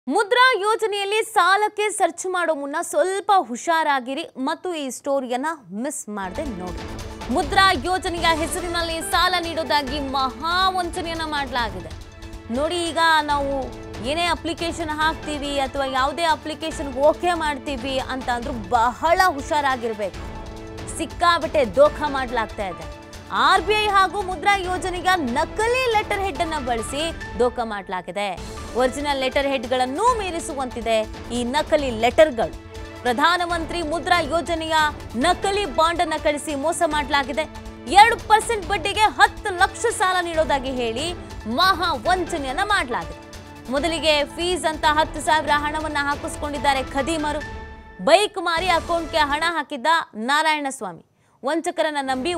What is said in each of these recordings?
ಮುದ್ರಾ ಯೋಜನೆಯಲ್ಲಿ ಸಾಲಕ್ಕೆ ಸರ್ಚ್ ಮಾಡೋ ಮುನ್ನ ಸ್ವಲ್ಪ ಹುಷಾರಾಗಿರಿ ಮತ್ತು ಈ ಸ್ಟೋರಿಯನ್ನ ಮಿಸ್ ಮಾಡದೆ ನೋಡಿ. ಮುದ್ರಾ ಯೋಜನೆಯ ಹೆಸರಿನಲ್ಲಿ ಸಾಲ ನೀಡೋದಾಗಿ ಮಹಾ ವಂಚನೆಯನ್ನ ಮಾಡಲಾಗಿದೆ. ನೋಡಿ, ಈಗ ನಾವು ಏನೇ ಅಪ್ಲಿಕೇಶನ್ ಹಾಕ್ತೀವಿ ಅಥವಾ ಯಾವುದೇ ಅಪ್ಲಿಕೇಶನ್ ಓಕೆ ಮಾಡ್ತೀವಿ ಅಂತ ಅಂದ್ರೂ ಬಹಳ ಹುಷಾರಾಗಿರ್ಬೇಕು. ಸಿಕ್ಕಾಬಿಟ್ಟೆ ದೋಖಾ ಮಾಡಲಾಗ್ತಾ ಇದೆ. RBI ಹಾಗೂ ಮುದ್ರಾ ಯೋಜನೆಯ ನಕಲಿ ಲೆಟರ್ ಹೆಡ್ ಅನ್ನು ಬಳಸಿ ದೋಖಾ ಮಾಡಲಾಗಿದೆ. ಒರಿಜಿನಲ್ ಲೆಟರ್ ಹೆಡ್ಗಳನ್ನು ಮೀರಿಸುವಂತಿದೆ ಈ ನಕಲಿ ಲೆಟರ್ಗಳು. ಪ್ರಧಾನಮಂತ್ರಿ ಮುದ್ರಾ ಯೋಜನೆಯ ನಕಲಿ ಬಾಂಡ್ ಅನ್ನು ಕಳಿಸಿ ಮೋಸ ಮಾಡಲಾಗಿದೆ. 2% ಬಡ್ಡಿಗೆ 10 ಲಕ್ಷ ಸಾಲ ನೀಡೋದಾಗಿ ಹೇಳಿ ಮಹಾ ವಂಚನೆಯನ್ನ ಮಾಡಲಾಗಿದೆ. ಮೊದಲಿಗೆ ಫೀಸ್ ಅಂತ 10,000 ಹಣವನ್ನ ಹಾಕಿಸ್ಕೊಂಡಿದ್ದಾರೆ ಖದೀಮರು. ಬೈಕ್ ಮಾರಿ ಅಕೌಂಟ್ಗೆ ಹಣ ಹಾಕಿದ್ದ ನಾರಾಯಣಸ್ವಾಮಿ. ವಂಚಕರನ್ನ ನಂಬಿ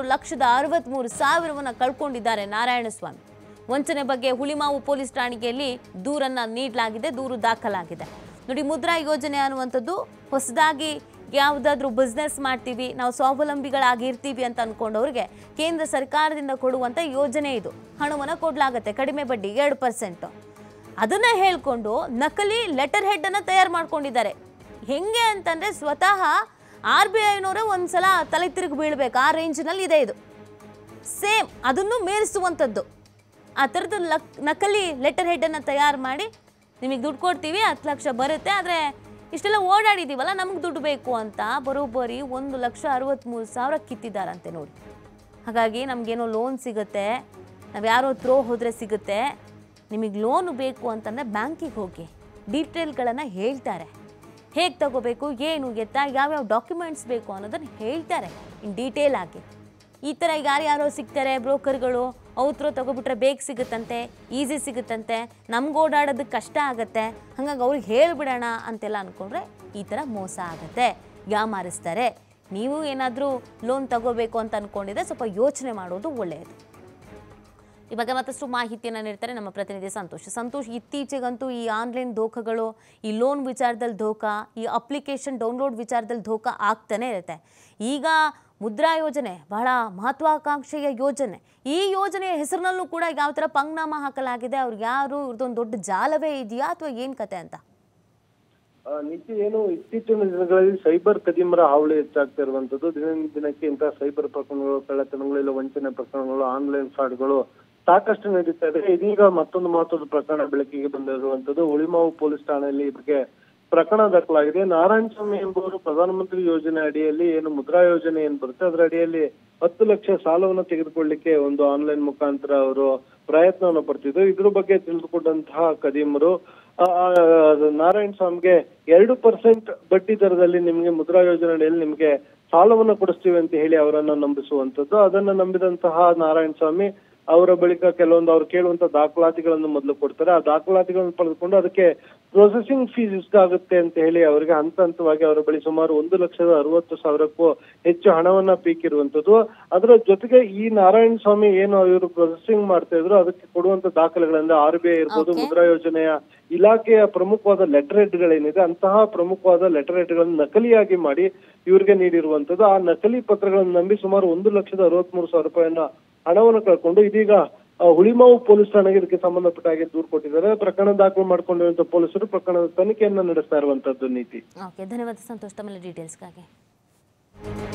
1,63,000 ಕಳ್ಕೊಂಡಿದ್ದಾರೆ ನಾರಾಯಣಸ್ವಾಮಿ. ವಂಚನೆ ಬಗ್ಗೆ ಹುಳಿಮಾವು ಪೊಲೀಸ್ ಠಾಣೆಯಲ್ಲಿ ದೂರನ್ನ ನೀಡಲಾಗಿದೆ, ದೂರು ದಾಖಲಾಗಿದೆ. ನೋಡಿ, ಮುದ್ರಾ ಯೋಜನೆ ಅನ್ನುವಂಥದ್ದು ಹೊಸದಾಗಿ ಯಾವುದಾದ್ರೂ ಬಿಸ್ನೆಸ್ ಮಾಡ್ತೀವಿ, ನಾವು ಸ್ವಾವಲಂಬಿಗಳಾಗಿರ್ತೀವಿ ಅಂತ ಅನ್ಕೊಂಡವ್ರಿಗೆ ಕೇಂದ್ರ ಸರ್ಕಾರದಿಂದ ಕೊಡುವಂಥ ಯೋಜನೆ ಇದು. ಹಣವನ್ನು ಕೊಡಲಾಗುತ್ತೆ, ಕಡಿಮೆ ಬಡ್ಡಿ 2%. ಅದನ್ನ ಹೇಳ್ಕೊಂಡು ನಕಲಿ ಲೆಟರ್ ಹೆಡ್ ಅನ್ನ ತಯಾರು ಮಾಡ್ಕೊಂಡಿದ್ದಾರೆ. ಹೆಂಗೆ ಅಂತಂದ್ರೆ ಸ್ವತಃ RBIನವರೇ ಒಂದ್ಸಲ ತಲೆ ತಿರುಗಿ ಬೀಳ್ಬೇಕು, ಆ ರೇಂಜ್ನಲ್ಲಿ ಇದೆ ಇದು. ಸೇಮ್ ಅದನ್ನು ಮೀರಿಸುವಂಥದ್ದು. ಆ ಥರದ್ದು ನಕಲಿ ಲೆಟರ್ ಹೆಡ್ಡನ್ನು ತಯಾರು ಮಾಡಿ ನಿಮಗೆ ದುಡ್ಡು ಕೊಡ್ತೀವಿ, 10 ಲಕ್ಷ ಬರುತ್ತೆ, ಆದರೆ ಇಷ್ಟೆಲ್ಲ ಓಡಾಡಿದ್ದೀವಲ್ಲ ನಮಗೆ ದುಡ್ಡು ಬೇಕು ಅಂತ ಬರೋಬ್ಬರಿ 1,63,000 ಕಿತ್ತಿದ್ದಾರಂತೆ ನೋಡಿ. ಹಾಗಾಗಿ ನಮಗೇನೋ ಲೋನ್ ಸಿಗುತ್ತೆ, ನಾವು ಯಾರೋ ಥ್ರೋ ಹೋದರೆ ಸಿಗುತ್ತೆ. ನಿಮಗೆ ಲೋನು ಬೇಕು ಅಂತಂದರೆ ಬ್ಯಾಂಕಿಗೆ ಹೋಗಿ ಡೀಟೇಲ್ಗಳನ್ನು ಹೇಳ್ತಾರೆ. ಹೇಗೆ ತಗೋಬೇಕು, ಏನು ಎತ್ತ, ಯಾವ್ಯಾವ ಡಾಕ್ಯುಮೆಂಟ್ಸ್ ಬೇಕು ಅನ್ನೋದನ್ನು ಹೇಳ್ತಾರೆ ಇನ್ ಡೀಟೇಲ್ ಆಗಿ. ಈ ಥರ ಯಾರ್ಯಾರೋ ಸಿಗ್ತಾರೆ ಬ್ರೋಕರ್ಗಳು, ಅವ್ರ ತಗೋಬಿಟ್ರೆ ಬೇಗ ಸಿಗುತ್ತಂತೆ, ಈಸಿ ಸಿಗುತ್ತಂತೆ, ನಮ್ಗೆ ಓಡಾಡೋದಕ್ಕೆ ಕಷ್ಟ ಆಗುತ್ತೆ, ಹಾಗಾಗಿ ಅವ್ರಿಗೆ ಹೇಳಿಬಿಡೋಣ ಅಂತೆಲ್ಲ ಅಂದ್ಕೊಂಡ್ರೆ ಈ ಥರ ಮೋಸ ಆಗುತ್ತೆ, ಯಾಮಾರಿಸ್ತಾರೆ. ನೀವು ಏನಾದರೂ ಲೋನ್ ತಗೋಬೇಕು ಅಂತ ಅಂದ್ಕೊಂಡಿದ್ರೆ ಸ್ವಲ್ಪ ಯೋಚನೆ ಮಾಡೋದು ಒಳ್ಳೆಯದು. ಈ ಬಗ್ಗೆ ಮತ್ತಷ್ಟು ಮಾಹಿತಿಯನ್ನು ನೀಡ್ತಾರೆ ನಮ್ಮ ಪ್ರತಿನಿಧಿ ಸಂತೋಷ್. ಇತ್ತೀಚೆಗಂತೂ ಈ ಆನ್ಲೈನ್ ಧೋಖಗಳು, ಈ ಲೋನ್ ವಿಚಾರದಲ್ಲಿ ಧೋಖಾ, ಈ ಅಪ್ಲಿಕೇಶನ್ ಡೌನ್ಲೋಡ್ ವಿಚಾರದಲ್ಲಿ ಧೋಖಾ ಆಗ್ತಾನೆ ಇರುತ್ತೆ. ಈಗ ಮುದ್ರಾ ಯೋಜನೆ ಬಹಳ ಮಹತ್ವಾಕಾಂಕ್ಷೆಯ ಯೋಜನೆ. ಈ ಯೋಜನೆಯ ಹೆಸರಿನಲ್ಲೂ ಕೂಡ ಯಾವ ಥರ ಪಂಗ್ನಾಮ ಹಾಕಲಾಗಿದೆ, ಅವ್ರಿಗೆ ಯಾರು ಇವ್ರದ್ದೊಂದು ದೊಡ್ಡ ಜಾಲವೇ ಇದೆಯಾ ಅಥವಾ ಏನು ಕತೆ ಅಂತ? ನೀತಿ ಏನು, ಇತ್ತೀಚಿನ ದಿನಗಳಲ್ಲಿ ಸೈಬರ್ ಕದೀಮರ ಹಾವಳಿ ಹೆಚ್ಚಾಗ್ತಾ ಇರುವಂತದ್ದು. ದಿನಕ್ಕೆ ಇಂತಹ ಸೈಬರ್ ಪ್ರಕರಣಗಳು, ಕಳ್ಳತನಗಳು, ಇಲ್ಲ ವಂಚನೆ ಪ್ರಕರಣಗಳು, ಆನ್ಲೈನ್ ಫ್ರಾಡ್ಗಳು ಸಾಕಷ್ಟು ನಡೀತಾ ಇದೆ. ಇದೀಗ ಮತ್ತೊಂದು ಮಹತ್ವದ ಪ್ರಕರಣ ಬೆಳಕಿಗೆ ಬಂದಿರುವಂತದ್ದು. ಹುಳಿಮಾವು ಪೊಲೀಸ್ ಠಾಣೆಯಲ್ಲಿ ಈ ಬಗ್ಗೆ ಪ್ರಕರಣ ದಾಖಲಾಗಿದೆ. ನಾರಾಯಣಸ್ವಾಮಿ ಎಂಬುವರು ಪ್ರಧಾನಮಂತ್ರಿ ಯೋಜನೆ ಅಡಿಯಲ್ಲಿ ಏನು ಮುದ್ರಾ ಯೋಜನೆ ಏನ್ ಬರುತ್ತೆ ಅದರ ಅಡಿಯಲ್ಲಿ 10 ಲಕ್ಷ ಸಾಲವನ್ನು ತೆಗೆದುಕೊಳ್ಳಿಕ್ಕೆ ಒಂದು ಆನ್ಲೈನ್ ಮುಖಾಂತರ ಅವರು ಪ್ರಯತ್ನವನ್ನು ಪಡ್ತಿದ್ರು. ಇದ್ರ ಬಗ್ಗೆ ತಿಳಿದುಕೊಂಡಂತಹ ಕದೀಮರು ನಾರಾಯಣಸ್ವಾಮಿಗೆ 2% ಬಡ್ಡಿ ದರದಲ್ಲಿ ನಿಮ್ಗೆ ಮುದ್ರಾ ಯೋಜನೆ ಅಡಿಯಲ್ಲಿ ನಿಮ್ಗೆ ಸಾಲವನ್ನು ಕೊಡಿಸ್ತೀವಿ ಅಂತ ಹೇಳಿ ಅವರನ್ನ ನಂಬಿಸುವಂತದ್ದು. ಅದನ್ನ ನಂಬಿದಂತಹ ನಾರಾಯಣಸ್ವಾಮಿ ಅವರ ಬಳಿಕ ಕೆಲವೊಂದು ಅವ್ರು ಕೇಳುವಂತ ದಾಖಲಾತಿಗಳನ್ನು ಮೊದಲು ಕೊಡ್ತಾರೆ. ಆ ದಾಖಲಾತಿಗಳನ್ನು ಪಡೆದುಕೊಂಡು ಅದಕ್ಕೆ ಪ್ರೊಸೆಸಿಂಗ್ ಫೀಸ್ ಇಷ್ಟಾಗುತ್ತೆ ಅಂತ ಹೇಳಿ ಅವರಿಗೆ ಹಂತ ಹಂತವಾಗಿ ಅವರ ಬಳಿ ಸುಮಾರು 1,60,000ಕ್ಕೂ ಹೆಚ್ಚು ಹಣವನ್ನ ಪೀಕಿರುವಂತದ್ದು. ಅದರ ಜೊತೆಗೆ ಈ ನಾರಾಯಣಸ್ವಾಮಿ ಏನು ಇವರು ಪ್ರೊಸೆಸಿಂಗ್ ಮಾಡ್ತಾ ಇದ್ರು ಅದಕ್ಕೆ ಕೊಡುವಂತ ದಾಖಲೆಗಳಿಂದ RBI ಇರ್ಬೋದು, ಮುದ್ರಾ ಯೋಜನೆಯ ಇಲಾಖೆಯ ಪ್ರಮುಖವಾದ ಲೆಟರ್ ಹೆಡ್ಗಳೇನಿದೆ ಅಂತಹ ಪ್ರಮುಖವಾದ ಲೆಟರ್ ಹೆಡ್ಗಳನ್ನು ನಕಲಿಯಾಗಿ ಮಾಡಿ ಇವರಿಗೆ ನೀಡಿರುವಂತದ್ದು. ಆ ನಕಲಿ ಪತ್ರಗಳನ್ನು ನಂಬಿ ಸುಮಾರು 1,63,000 ಹಣವನ್ನು ಕಳ್ಕೊಂಡು ಇದೀಗ ಹುಳಿಮಾವು ಪೊಲೀಸ್ ಠಾಣೆಗೆ ಇದಕ್ಕೆ ಸಂಬಂಧಪಟ್ಟ ಹಾಗೆ ದೂರು ಕೊಟ್ಟಿದ್ದಾರೆ. ಪ್ರಕರಣ ದಾಖಲು ಮಾಡಿಕೊಂಡಿರುವಂತಹ ಪೊಲೀಸರು ಪ್ರಕರಣದ ತನಿಖೆಯನ್ನ ನಡೆಸ್ತಾ ಇರುವಂತದ್ದು. ನೀತಿ. ಧನ್ಯವಾದ ಸಂತೋಷ್, ತಮ್ಮ ಡೀಟೇಲ್ಸ್ಗಾಗಿ.